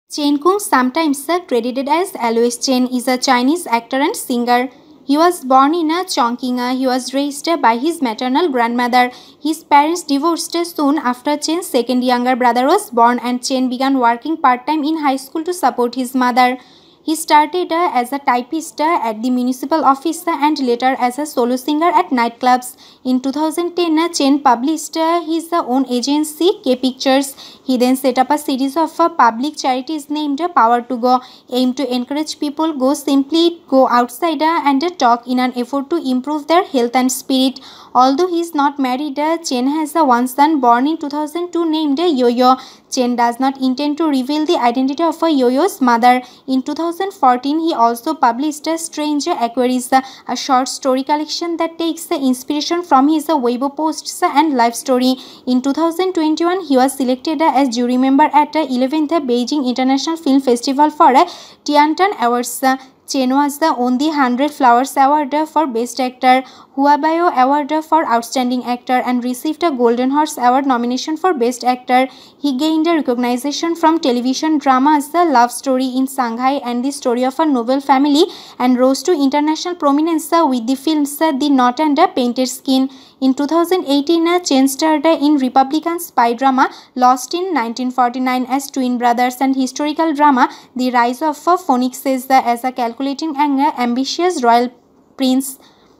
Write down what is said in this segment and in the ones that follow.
Chen Kung, sometimes credited as Alois Chen, is a Chinese actor and singer. He was born in Chongqing. He was raised by his maternal grandmother. His parents divorced soon after Chen's second younger brother was born, and Chen began working part-time in high school to support his mother. He started as a typist at the municipal office and later as a solo singer at nightclubs. In 2010, Chen published his own agency, K Pictures. He then set up a series of public charities named Power to Go, aimed to encourage people simply go outside and talk in an effort to improve their health and spirit. Although he is not married, Chen has one son born in 2002 named Yo-Yo. Chen does not intend to reveal the identity of Yo-Yo's mother. In 2014, he also published Strange Aquaries, a short story collection that takes inspiration from his Weibo posts and life story. In 2021, he was selected as jury member at 11th Beijing International Film Festival for Tiantan Awards. Chen was won the 100 Flowers Award for Best Actor, Huaibao Award for Outstanding Actor, and received a Golden Horse Award nomination for Best Actor. He gained recognition from television dramas The Love Story in Shanghai and The Story of a Noble Family, and rose to international prominence with the films The Knot and Painted Skin. In 2018, Chen starred in Republican spy drama Lost in 1949 as twin brothers and historical drama The Rise of Phoenixes as a calculating and ambitious royal prince.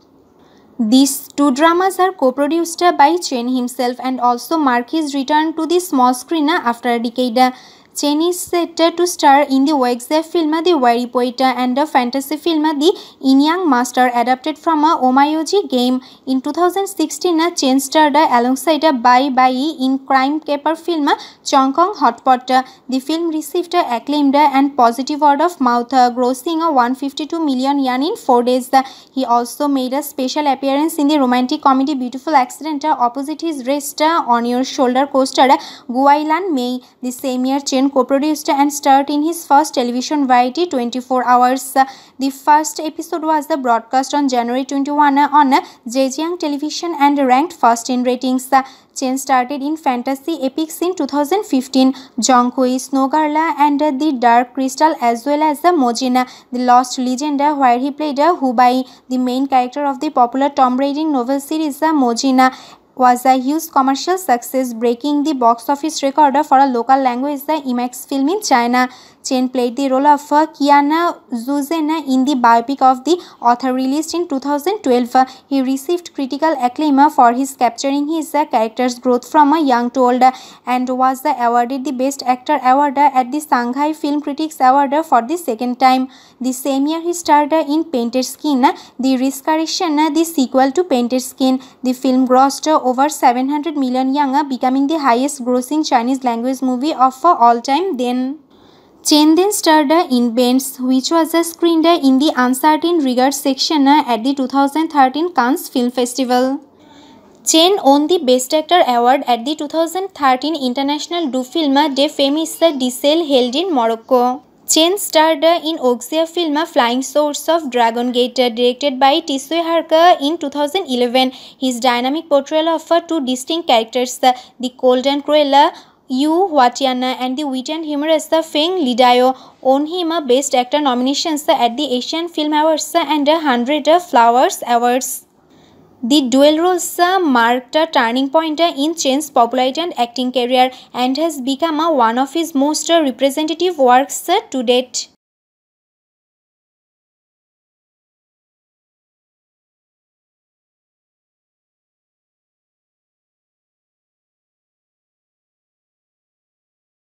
These two dramas are co-produced by Chen himself and also mark his return to the small screen after a decade. Chen is set to star in the Wexia film The Weary Poet and the fantasy film The Yin Yang Master, adapted from a Omayoji game. In 2016, Chen starred alongside Bai Bai in crime caper film Chong Kong Hot Pot. The film received acclaimed and positive word of mouth, grossing 152 million yuan in 4 days. He also made a special appearance in the romantic comedy Beautiful Accident opposite his Rest on Your Shoulder co-star Guailan Mei. The same year, Chen co-produced and starred in his first television variety 24 Hours. The first episode was broadcast on January 21 on Zhejiang Television and ranked first in ratings. Chen started in fantasy epics in 2015, Zhonghui, Snow Girl and The Dark Crystal, as well as Mojin, The Lost Legend, where he played Hubai, the main character of the popular Tomb Raider novel series. Mojin was a huge commercial success, breaking the box office record for a local language IMAX film in China. Chen played the role of Qian Zuzhen in the biopic of the author released in 2012. He received critical acclaim for his capturing his character's growth from young to old, and was awarded the Best Actor award at the Shanghai Film Critics Award for the second time. The same year, he starred in Painted Skin, The Resurrection, the sequel to Painted Skin. The film grossed over 700 million yuan, becoming the highest grossing Chinese language movie of all time then. Chen then starred in Bends, which was screened in the Uncertain Regards section at the 2013 Cannes Film Festival. Chen won the Best Actor award at the 2013 International Du Film des Femmes d'Issel held in Morocco. Chen starred in Oxia film Flying Swords of Dragon Gate, directed by Tisui Harka in 2011. His dynamic portrayal of two distinct characters, the cold and cruel Yu Huatian and the witty and humorous Feng Lidayo, won him Best Actor nominations at the Asian Film Awards and 100 Flowers Awards. The dual roles marked a turning point in Chen's popularity and acting career and has become one of his most representative works to date.